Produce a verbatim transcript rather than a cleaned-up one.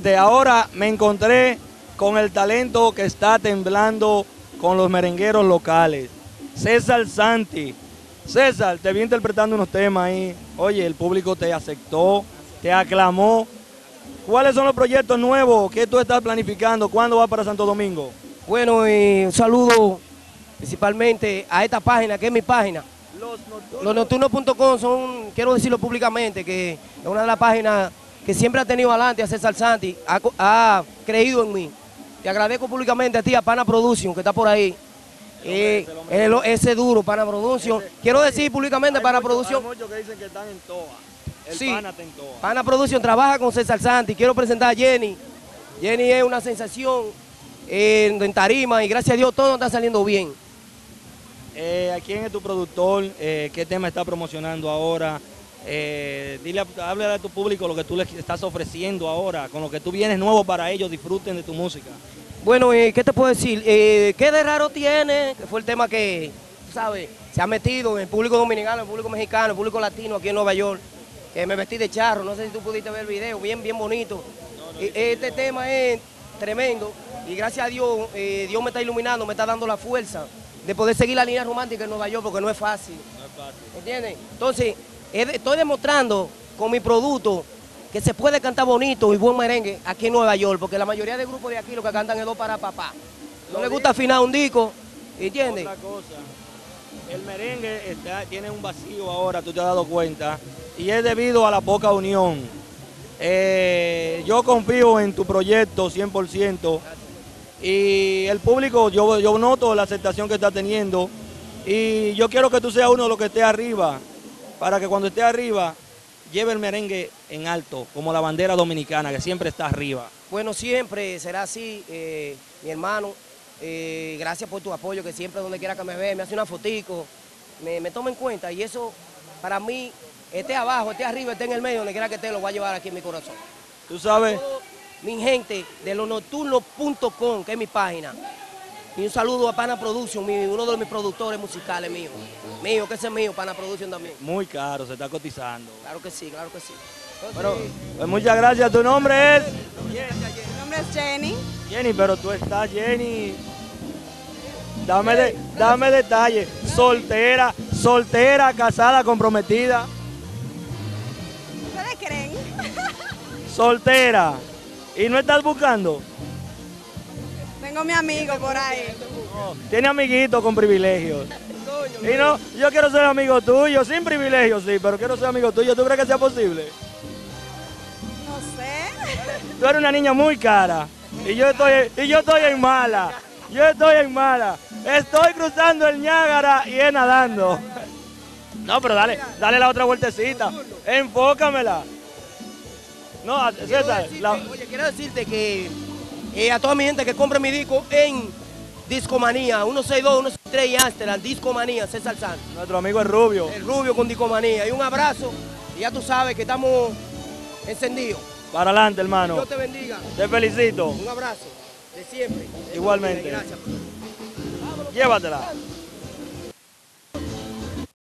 Este, ahora me encontré con el talento que está temblando con los merengueros locales. César Santi. César, te vi interpretando unos temas ahí. Oye, el público te aceptó, te aclamó. ¿Cuáles son los proyectos nuevos que tú estás planificando? ¿Cuándo vas para Santo Domingo? Bueno, eh, un saludo principalmente a esta página, que es mi página. Los nocturnos punto com son, quiero decirlo públicamente, que es una de las páginas que siempre ha tenido adelante a César Santi, ha, ha creído en mí. Te agradezco públicamente a ti, a Pana Production, que está por ahí. Eh, el, ese duro, Pana Production. Ese, Quiero decir públicamente, Pana mucho, Production. Hay muchos que dicen que están en toa. El sí, Pana está en toa. Pana Production trabaja con César Santi. Quiero presentar a Jenny. Jenny es una sensación eh, en tarima y gracias a Dios todo está saliendo bien. Eh, ¿Quién es tu productor? Eh, ¿Qué tema está promocionando ahora? Eh, dile, háblale a tu público lo que tú les estás ofreciendo ahora, con lo que tú vienes nuevo para ellos, disfruten de tu música. Bueno, eh, ¿qué te puedo decir? Eh, ¿Qué de raro tiene? Que fue el tema que, ¿sabes? Se ha metido en el público dominicano, el público mexicano, el público latino aquí en Nueva York. Que me vestí de charro, no sé si tú pudiste ver el video, bien, bien bonito. No, no, este no. tema es tremendo y gracias a Dios, eh, Dios me está iluminando, me está dando la fuerza de poder seguir la línea romántica en Nueva York, porque no es fácil. No es fácil. ¿Entiendes? Entonces, estoy demostrando con mi producto que se puede cantar bonito y buen merengue aquí en Nueva York, porque la mayoría de grupos de aquí lo que cantan es dos para papá. No les gusta afinar un disco, ¿entiendes? Otra cosa, el merengue está, tiene un vacío ahora, tú te has dado cuenta, y es debido a la poca unión. Eh, yo confío en tu proyecto cien por ciento y el público, yo, yo noto la aceptación que está teniendo y yo quiero que tú seas uno de los que esté arriba, para que cuando esté arriba lleve el merengue en alto, como la bandera dominicana, que siempre está arriba. Bueno, siempre será así, eh, mi hermano. Eh, gracias por tu apoyo, que siempre donde quiera que me ve, me hace una fotico, me, me toma en cuenta y eso para mí, esté abajo, esté arriba, esté en el medio, donde quiera que esté, lo voy a llevar aquí en mi corazón. Tú sabes. Mi gente de los nocturnos punto com, que es mi página. Y un saludo a Pana Production, mi, uno de mis productores musicales míos. Mío, que ese es mío, Pana Production también. Muy caro, se está cotizando. Claro que sí, claro que sí. Entonces, bueno, pues muchas gracias. ¿Tu nombre es? Mi nombre es Jenny. Jenny, pero tú estás, Jenny. Dame, de, dame detalles. Soltera, soltera, casada, comprometida. ¿Ustedes creen? Soltera. ¿Y no estás buscando? Tengo mi amigo por ahí. No, tiene amiguitos con privilegios. Y no, yo quiero ser amigo tuyo, sin privilegios, sí, pero quiero ser amigo tuyo. ¿Tú crees que sea posible? No sé. Tú eres una niña muy cara. Y yo estoy, y yo estoy en mala. Yo estoy en mala. Estoy cruzando el Niágara y es nadando. No, pero dale, dale la otra vueltecita. Enfócamela. No, César. Quiero la... Oye, quiero decirte que eh, a toda mi gente que compre mi disco en Discomanía, uno seis dos, uno seis tres y Amsterdam, Discomanía, César Santi. Nuestro amigo es Rubio. El Rubio con Discomanía. Y un abrazo, y ya tú sabes que estamos encendidos. Para adelante, hermano. Dios te bendiga. Te felicito. Un abrazo, de siempre. Igualmente. Gracias. Llévatela.